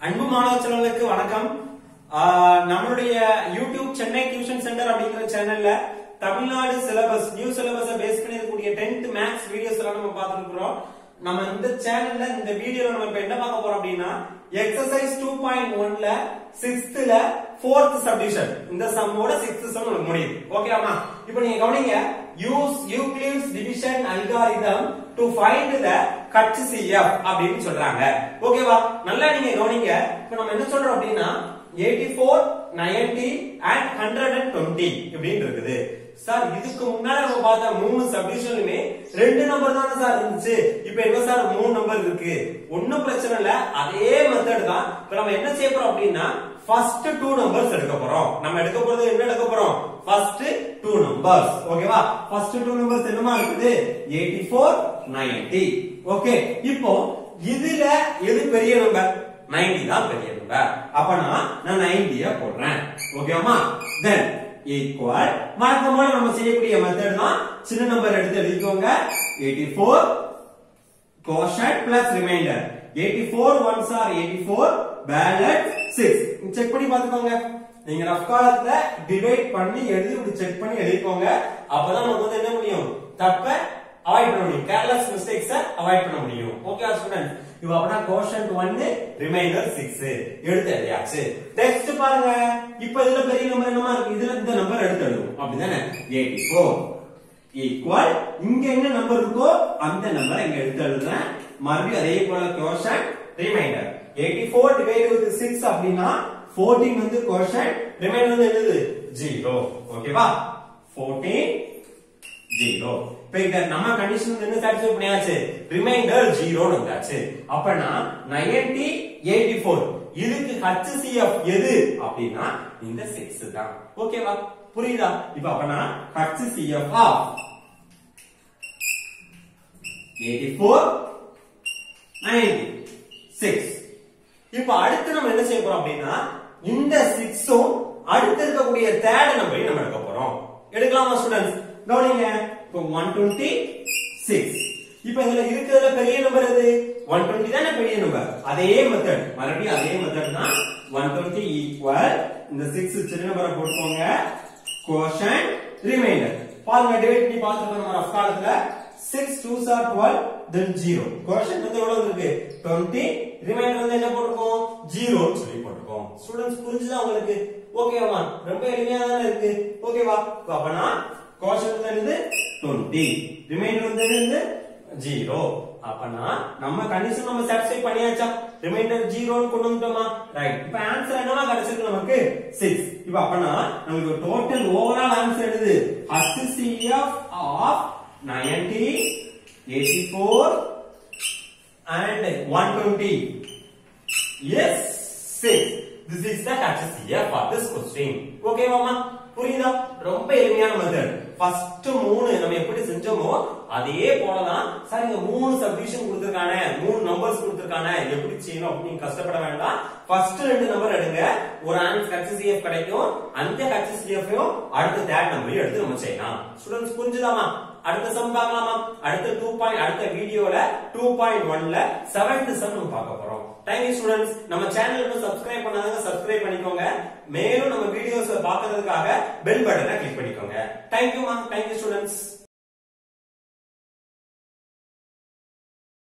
அன்பு மாணவ செல்வங்களுக்கு வணக்கம். நம்மளுடைய யூடியூப் சென்னை டியூஷன் சென்டர் அப்படிங்கிற சேனல்ல Tamil Nadu syllabus new syllabus base பண்ணி இருக்கக்கூடிய 10th மேத்ஸ் வீடியோஸ் எல்லாம் நம்ம பார்த்துருக்கோம். நம்ம இந்த சேனல்ல இந்த வீடியோல நம்ம இப்ப என்ன பார்க்க போறோம் அப்படின்னா எக்ஸசைஸ் 2.1ல 6thல 4th சப்டிவிஷன் இந்த சம்மோட 6th சம் நமக்கு முடியுது. ஓகேவாமா? இப்போ நீங்க கவனிங்க, use Euclid's division algorithm to find the HCF அப்படினு சொல்றாங்க. ஓகேவா? நல்லா நீங்க கவனிங்க. இப்போ நம்ம என்ன சொல்றோம் அப்படின்னா 84 90 and 120 இப்படின்னு இருக்குது. சார் இதுக்கு முன்னாடி நம்ம பார்த்த மூணு சப்டிவிஷன்லயுமே ரெண்டு நம்பர் தானே சார் இருந்துச்சு. இப்போ என்ன சார் மூணு நம்பர் இருக்கு. ஒண்ணும் பிரச்சனை இல்ல, அதே மெத்தட் தான். இப்போ நம்ம என்ன செய்ய போறோம் அப்படின்னா ஃபர்ஸ்ட் 2 நம்பர்ஸ் எடுக்க போறோம். நம்ம எடுக்க போறது என்ன எடுக்க போறோம்? First 2 numbers. ஓகேவா? ஃபர்ஸ்ட் 2 நம்பர்ஸ் என்னமா இருக்குது? 84 90. ஓகே, இப்போ இதுல எது பெரிய நம்பர்? 90 தான் பெரிய நம்பர். அப்ப நான் 90 போடுறேன். ஓகேவா? தென் ஈக்குவல் மறக்காம நம்ம செய்யக்கூடிய மெத்தட் தான் சின்ன நம்பர் எடுத்து எழுதிக்கோங்க. 84 quotient plus remainder. 84 1s are 84 balance 6. Check பண்ணி பாத்துக்கோங்க. நீங்க ரஃப் காலத்துல டிவைட் பண்ணி எழுதி இப்படி செக் பண்ணி எழுதிக்கோங்க. அப்பதான் நமக்கு வந்து என்ன முடியும்? தப்ப அவாய்ட் பண்ண முடியும். கேர்லெஸ் மிஸ்டேக்ஸ் அவாய்ட் பண்ண முடியும். ஓகே ஸ்டூடண்ட்ஸ், இப்போ அப்பனா கோஷன்ட் 1 ரிமைண்டர் 6 எடுத்து எழுதியாச்சு. நெக்ஸ்ட் பாருங்க, இப்போ இதுல பெரிய நம்பர் என்னமா இருக்கு? இதுல இந்த நம்பர் எடுத்து எழுதுவோம். அப்படிதானே? 84 ஈக்குவல் இங்க என்ன நம்பர் இருக்கோ அந்த நம்பரை இங்க எடுத்து எழுதுறேன். மறுபடியும் அதே போல கோஷன்ட் ரிமைண்டர் 84 டிவைட் வித் 6 அப்படினா 14 வந்து கோஷன்ட், ரிமைண்டர் வந்து என்னது? 0. ஓகேவா? 14 0. இப்போ இத நம்ம கண்டிஷன் என்ன சாட்டிஸ்ஃபை பண்ணியாச்சு? ரிமைண்டர் 0 னு வந்தாச்சு. அப்பனா 90 84 இதுக்கு HCF எது அப்படினா இந்த 6 தான். ஓகேவா? புரியுதா? இப்போ அப்பனா HCF ஆஃப் 84 90 6. இப்போ அடுத்து நம்ம என்ன செய்ய போறோம் அப்படினா இந்த 6ம் அடுத்து இருக்கக்கூடிய தேர்ட் நம்பரை நம்ம எடுக்க போறோம். எடுக்கலாமா ஸ்டூடண்ட்ஸ்? கவனிங்க. இப்போ 126. இப்போ இதுல இருக்கிறதுல பெரிய நம்பர் எது? 120 தானே பெரிய நம்பர். அதே மெத்தட், மறுபடியும் அதே மெத்தட் தான். 120 ஈக்குவல் இந்த 6 சின்ன நம்பரை போட்டுக்கோங்க. கோஷன்ட் ரிமைண்டர் பாருங்க, டிவைட் பண்ணி பார்த்துட்டு நம்ம ரஃப் காலத்துல 6 2s are 12 then 0. கோஷன்ட் வந்து எவ்வளவு இருக்கு? 20. ரிமைண்டர் வந்து என்ன போட்டுருக்கோம்? 0 னு சொல்லி போட்டுருக்கோம். ஸ்டூடண்ட்ஸ் புரிஞ்சுதா உங்களுக்கு? ஓகேவா? ரொம்ப எளிமையா தானே இருக்கு. ஓகேவா? அப்பனா கோஷன்ட் வந்து 20, ரிமைண்டர் வந்து 0. அப்பனா நம்ம கண்டிஷன் நம்ம சாட்டிஸ்ஃபை பண்ணியாச்சா? ரிமைண்டர் 0 னு கொண்டு வந்துட்டோமா? ரைட். இப்போ ஆன்சர் என்னவா கிடைச்சிருக்கு நமக்கு? 6. இப்போ அப்பனா நமக்கு டோட்டல் ஓவரால் ஆன்சர் என்னது? HCF of 90 84 and 120 yes 6. This is the HCF for this question. Okay மாமா? புரியுதா? ரொம்ப எளிமையான மெத்தட். ஃபர்ஸ்ட் 3 நம்ம எப்படி செஞ்சோமோ அதே போல தான். சார் இங்க 3 சப்டிவிஷன் கொடுத்திருக்கானே, 3 நம்பர்ஸ் கொடுத்திருக்கானே, எப்படி செய்யணும் அப்படி கஷ்டப்பட வேண்டாம். ஃபர்ஸ்ட் 2 நம்பர் எடுங்க, ஒரு ஆன்சர் HCF கிடைக்கும். அந்த HCF-ஐயும் அடுத்த தேர்ட் நம்பரையும் எடுத்து நம்ம செய்யலாம். ஸ்டூடண்ட்ஸ் புரிஞ்சுதாமா? அடுத்த சம் பார்க்கலாமா? அடுத்த வீடியோல 2.1ல 7th சம் நம்ம பார்க்க போறோம். Thank you students. நம்ம சேனலுக்கு சப்ஸ்கிரைப் பண்ணாதவங்க சப்ஸ்கிரைப் பண்ணிக்கோங்க. மேலும் நம்ம வீடியோஸ் பார்க்கிறதுக்காக பெல் பட்டனை கிளிக் பண்ணிக்கோங்க. தேங்க் யூ மா. Thank you students.